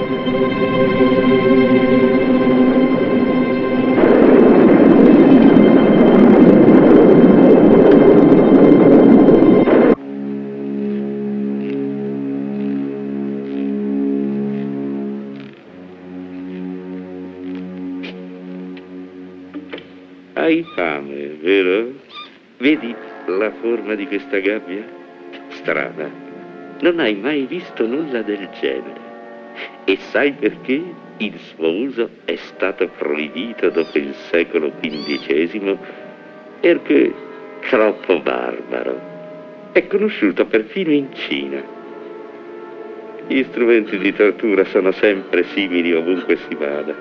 Hai fame, vero? Vedi la forma di questa gabbia? Strana. Non hai mai visto nulla del genere. E sai perché il suo uso è stato proibito dopo il secolo XV? Perché troppo barbaro. È conosciuto perfino in Cina. Gli strumenti di tortura sono sempre simili ovunque si vada.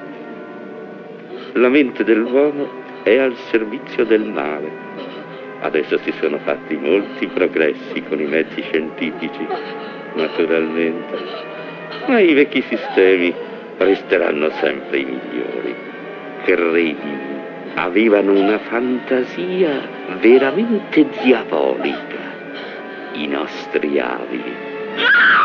La mente dell'uomo è al servizio del male. Adesso si sono fatti molti progressi con i mezzi scientifici, naturalmente, ma i vecchi sistemi resteranno sempre i migliori. Credimi, avevano una fantasia veramente diabolica, i nostri avi.